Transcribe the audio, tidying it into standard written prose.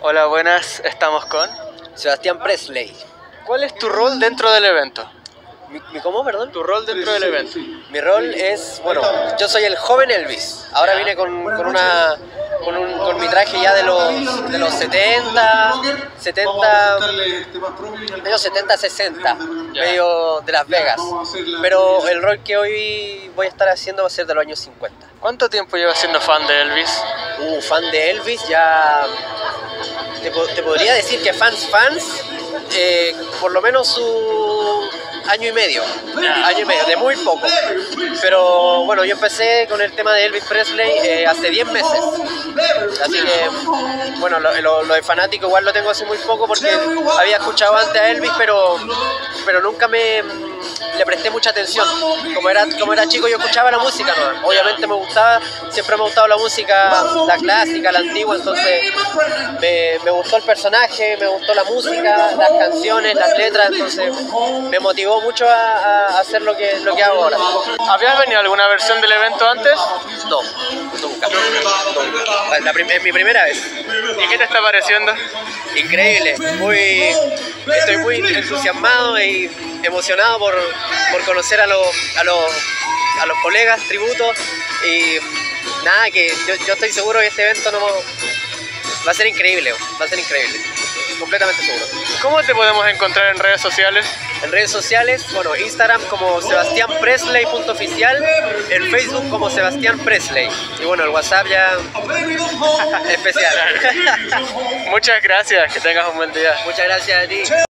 Hola, buenas, estamos con... Sebastián Presley. ¿Cuál es tu rol dentro del evento? ¿Mi cómo, perdón? Tu rol dentro del evento. Mi rol es, bueno, yo soy el joven Elvis. Ahora vine con mi traje ya de los 70, medio 70, 60, medio de Las Vegas. Pero el rol que hoy voy a estar haciendo va a ser de los años 50. ¿Cuánto tiempo llevas siendo fan de Elvis? Fan de Elvis, ya te podría decir que fans, por lo menos un año y medio, de muy poco. Pero bueno, yo empecé con el tema de Elvis Presley hace 10 meses. Así que, bueno, lo de fanático igual lo tengo hace muy poco porque había escuchado antes a Elvis, pero nunca le presté mucha atención. Como era chico yo escuchaba la música, ¿no? Obviamente me gustaba, siempre me ha gustado la música, la clásica, la antigua, entonces me gustó el personaje, me gustó la música, las canciones, las letras, entonces me motivó mucho a hacer lo que hago ahora. ¿Habías venido a alguna versión del evento antes? No, nunca. Es mi primera vez. ¿Y qué te está pareciendo? Increíble, estoy muy entusiasmado y emocionado por conocer a los colegas, tributos, y nada, que yo estoy seguro que este evento va a ser increíble, completamente seguro. ¿Cómo te podemos encontrar en redes sociales? En redes sociales, bueno, Instagram como sebastianpresley.oficial, en Facebook como Sebastián Presley, y bueno, el WhatsApp ya especial. Muchas gracias, que tengas un buen día. Muchas gracias a ti.